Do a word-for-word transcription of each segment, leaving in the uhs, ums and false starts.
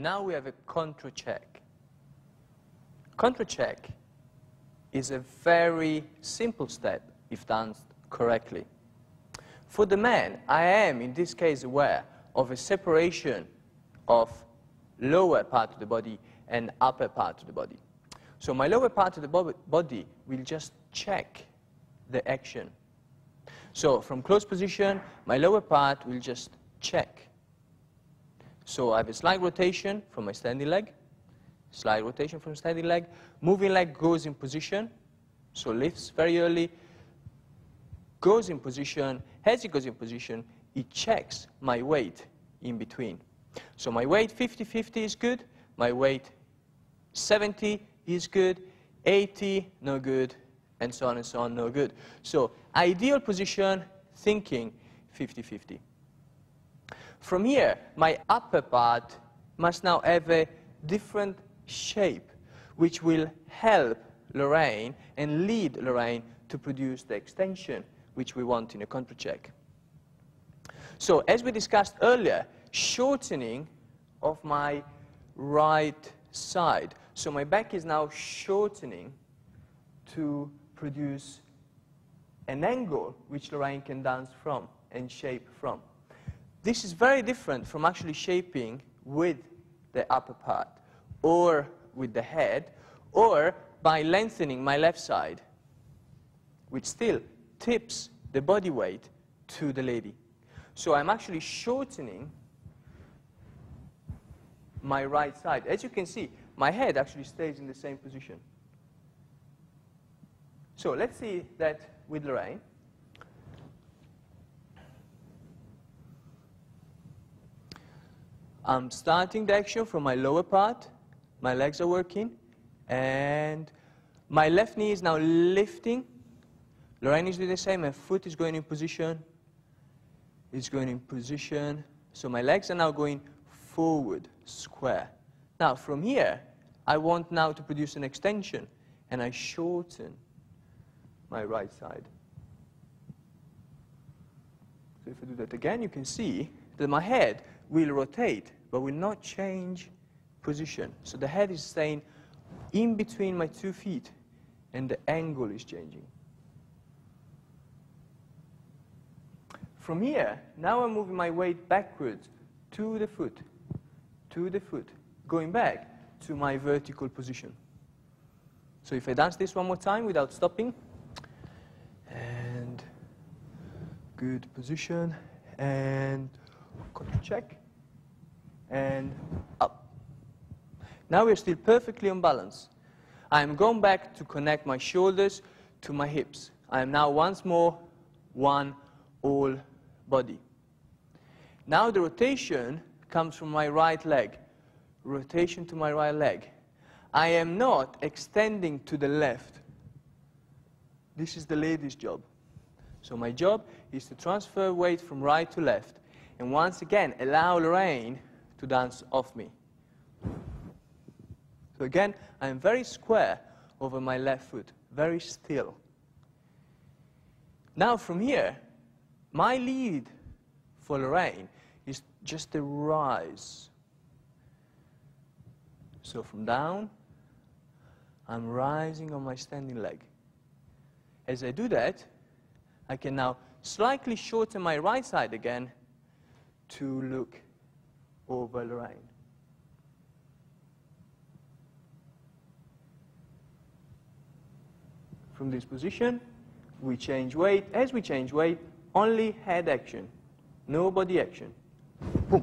now we have a contra check. Contra check is a very simple step if done correctly. For the man, I am in this case aware of a separation of lower part of the body and upper part of the body. So my lower part of the bo body will just check the action. So from close position, my lower part will just check. So I have a slight rotation from my standing leg, slight rotation from standing leg, moving leg goes in position, so lifts very early, goes in position. As it goes in position, it checks my weight in between. So my weight fifty fifty is good, my weight seventy is good, eighty no good, and so on and so on, no good. So ideal position, thinking fifty fifty. From here, my upper part must now have a different shape, which will help Lorraine and lead Lorraine to produce the extension which we want in a contra check. So as we discussed earlier, shortening of my right side. So my back is now shortening to produce an angle which Lorraine can dance from and shape from. This is very different from actually shaping with the upper part or with the head or by lengthening my left side, which still tips the body weight to the lady. So I'm actually shortening my right side. As you can see, my head actually stays in the same position. So let's see that with Lorraine. I'm starting the action from my lower part. My legs are working. And my left knee is now lifting. Lorraine is doing the same. My foot is going in position. It's going in position. So my legs are now going forward, square. Now, from here, I want now to produce an extension. And I shorten my right side. So if I do that again, you can see that my head will rotate, but will not change position. So the head is staying in between my two feet, and the angle is changing. From here, now I'm moving my weight backwards to the foot, to the foot, going back to my vertical position. So if I dance this one more time without stopping, and good position, and contra check, and up. Now we're still perfectly on balance. I am going back to connect my shoulders to my hips. I am now once more one all body. Now the rotation comes from my right leg. Rotation to my right leg. I am not extending to the left. This is the lady's job. So my job is to transfer weight from right to left. And once again, allow Lorraine to dance off me. So again, I am very square over my left foot, very still. Now from here, my lead for Lorraine is just a rise. So from down, I'm rising on my standing leg. As I do that, I can now slightly shorten my right side again to look over Lorraine. From this position, we change weight. As we change weight, only head action, no body action. Boom.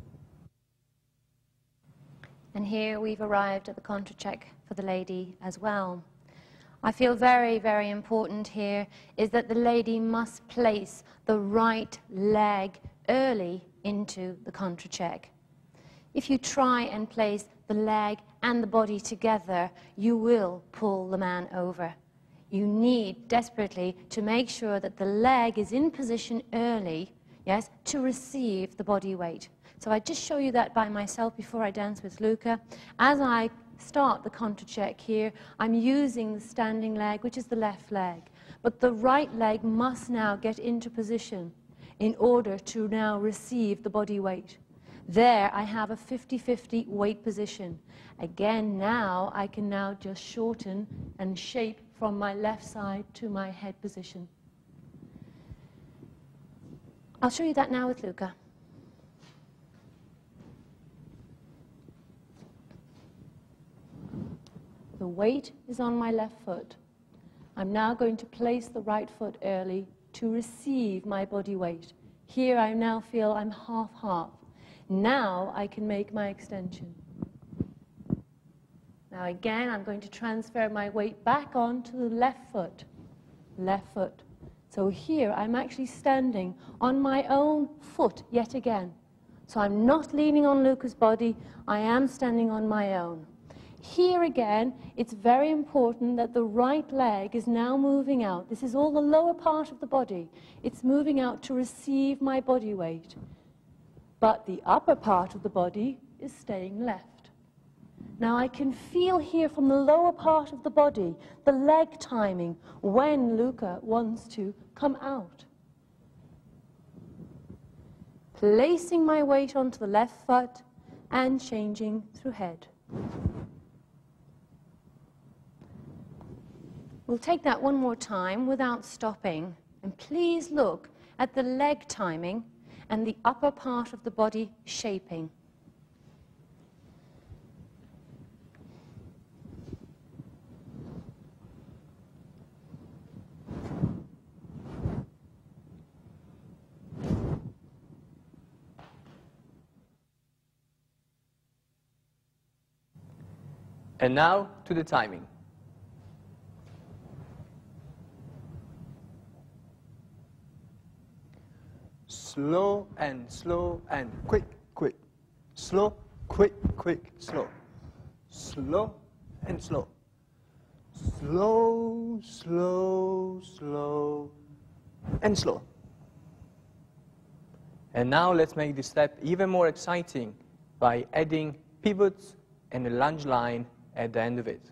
And here we've arrived at the contra check for the lady as well. I feel very, very important here is that the lady must place the right leg early into the contra check. If you try and place the leg and the body together, you will pull the man over. You need desperately to make sure that the leg is in position early, yes, to receive the body weight. So I just show you that by myself before I dance with Luca. As I start the contra check here, I'm using the standing leg, which is the left leg. But the right leg must now get into position in order to now receive the body weight. There I have a fifty fifty weight position. Again, now I can now just shorten and shape from my left side to my head position. I'll show you that now with Luca. The weight is on my left foot. I'm now going to place the right foot early to receive my body weight. Here I now feel I'm half-half. Now I can make my extension. Now again, I'm going to transfer my weight back onto the left foot. Left foot. So here I'm actually standing on my own foot yet again. So I'm not leaning on Luca's body, I am standing on my own. Here again, it's very important that the right leg is now moving out. This is all the lower part of the body. It's moving out to receive my body weight. But the upper part of the body is staying left. Now I can feel here from the lower part of the body, the leg timing, when Luca wants to come out. Placing my weight onto the left foot and changing through head. We'll take that one more time without stopping, and please look at the leg timing and the upper part of the body shaping. And now to the timing. Slow and slow and quick, quick. Slow, quick, quick, slow. Slow and slow. Slow, slow, slow, and slow. And now let's make this step even more exciting by adding pivots and a lunge line at the end of it.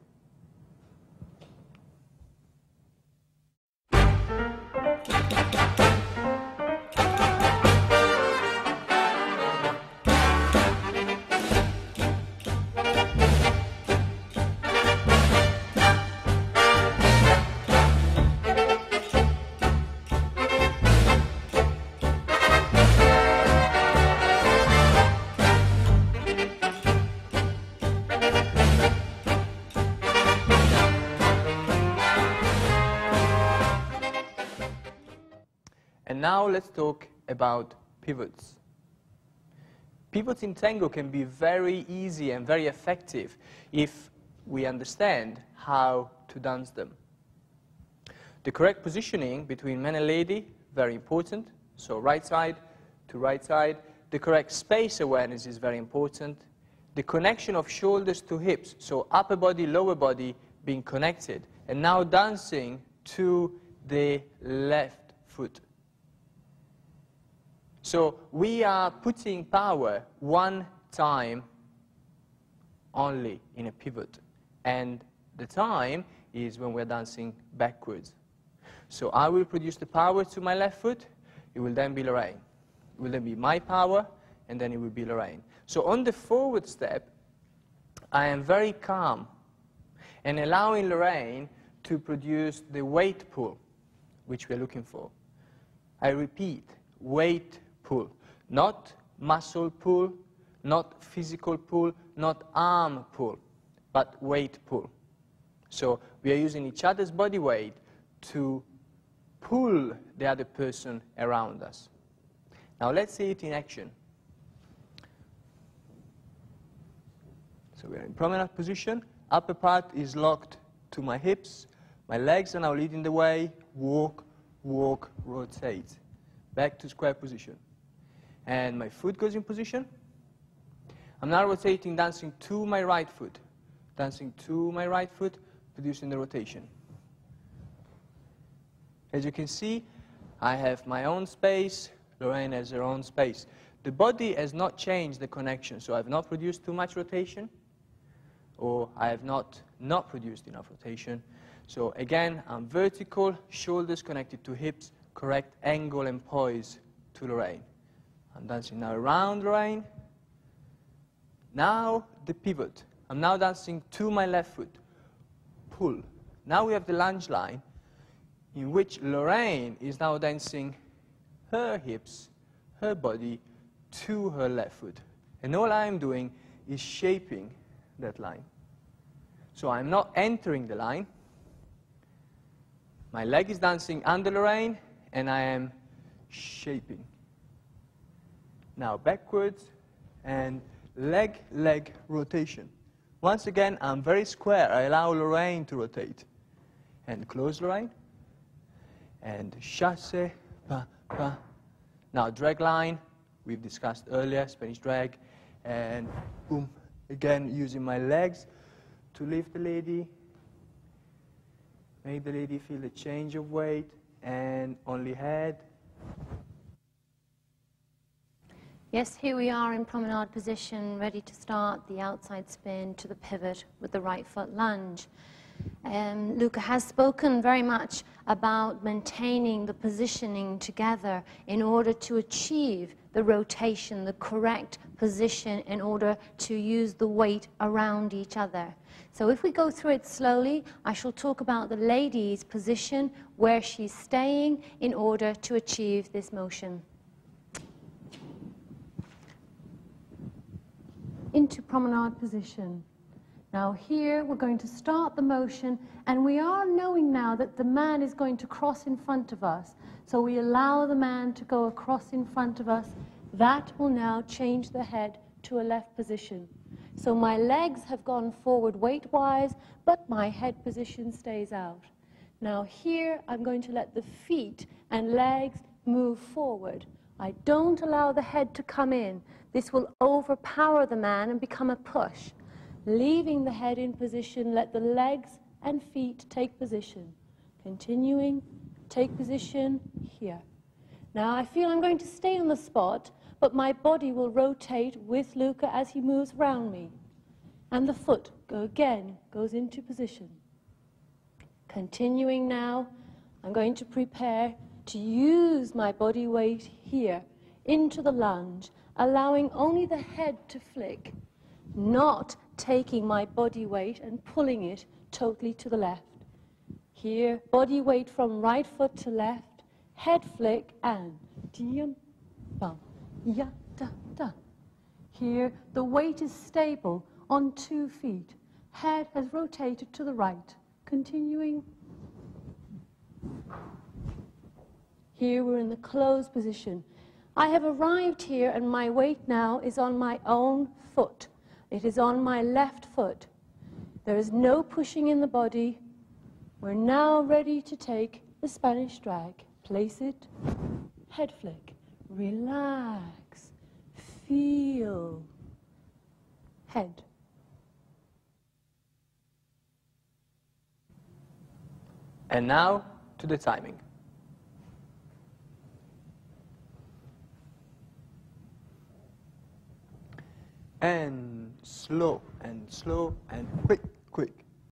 And now let's talk about pivots. Pivots in tango can be very easy and very effective if we understand how to dance them. The correct positioning between man and lady, very important. So right side to right side. The correct space awareness is very important. The connection of shoulders to hips, so upper body, lower body being connected. And now dancing to the left foot. So we are putting power one time only in a pivot. And the time is when we're dancing backwards. So I will produce the power to my left foot. It will then be Lorraine. It will then be my power, and then it will be Lorraine. So on the forward step, I am very calm and allowing Lorraine to produce the weight pull, which we're looking for. I repeat, weight pull, not muscle pull, not physical pull, not arm pull, but weight pull. So we are using each other's body weight to pull the other person around us. Now let's see it in action. So we are in promenade position. Upper part is locked to my hips. My legs are now leading the way. Walk, walk, rotate. Back to square position. And my foot goes in position. I'm now rotating, dancing to my right foot. Dancing to my right foot, producing the rotation. As you can see, I have my own space. Lorraine has her own space. The body has not changed the connection, so I have not produced too much rotation, or I have not not produced enough rotation. So again, I'm vertical, shoulders connected to hips, correct angle and poise to Lorraine. I'm dancing now around Lorraine, Now the pivot. I'm now dancing to my left foot. Pull. Now we have the lunge line, in which Lorraine is now dancing her hips, her body, to her left foot. And all I'm doing is shaping that line. So I'm not entering the line. My leg is dancing under Lorraine, and I am shaping. Now backwards, and leg, leg rotation. Once again, I'm very square. I allow Lorraine to rotate. And close Lorraine. And chasse, pa, pa. Now drag line, we've discussed earlier, Spanish drag. And boom, again, using my legs to lift the lady. Make the lady feel the change of weight, and only head. Yes, here we are in promenade position, ready to start the outside spin to the pivot with the right foot lunge. Um, Luca has spoken very much about maintaining the positioning together in order to achieve the rotation, the correct position in order to use the weight around each other. So if we go through it slowly, I shall talk about the lady's position, where she's staying in order to achieve this motion. Into promenade position. Now here we're going to start the motion, and we are knowing now that the man is going to cross in front of us. So we allow the man to go across in front of us. That will now change the head to a left position. So my legs have gone forward weight-wise, but my head position stays out. Now here I'm going to let the feet and legs move forward. I don't allow the head to come in. This will overpower the man and become a push. Leaving the head in position, let the legs and feet take position. Continuing, take position here. Now I feel I'm going to stay on the spot, but my body will rotate with Luca as he moves around me. And the foot go again, goes into position. Continuing now, I'm going to prepare to use my body weight here into the lunge, allowing only the head to flick, not taking my body weight and pulling it totally to the left. Here, body weight from right foot to left, head flick, and diem, bum, ya, da, da. Here, the weight is stable on two feet. Head has rotated to the right. Continuing. Here, we're in the closed position. I have arrived here, and my weight now is on my own foot. It is on my left foot. There is no pushing in the body. We're now ready to take the Spanish drag. Place it, head flick, relax, feel, head. And now to the timing. And slow, and slow, and quick, quick.